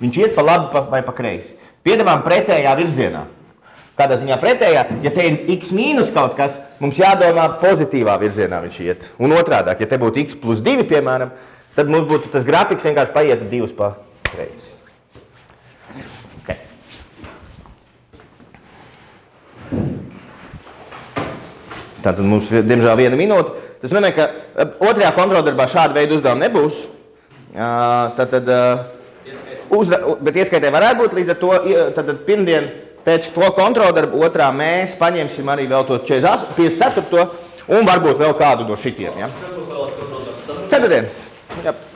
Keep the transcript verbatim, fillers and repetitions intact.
viņš iet pa labi vai pa kreisi. Piedāvājam pretējā virzienā. Kādā ziņā pretējā, ja te ir x mīnus kaut kas, mums jādomā pozitīvā virzienā viņš iet. Un otrādāk, ja te būtu x plus divi, piemēram, tad mums būtu tas grafiks vienkārši paiet divus pa kreisi. Okay. Tātad mums, diemžēl, viena minūte. Tas nozīmē, ka otrajā kontroldarbā šāda veida uzdevuma nebūs. Tātad, uzra, bet ieskaitē varētu būt līdz ar to, tātad pirmdien pēc to kontroldarbu otrā mēs paņemsim arī vēl to piecdesmit četvrto un varbūt vēl kādu no šitiem. Ja? Ceturtdien. Jā.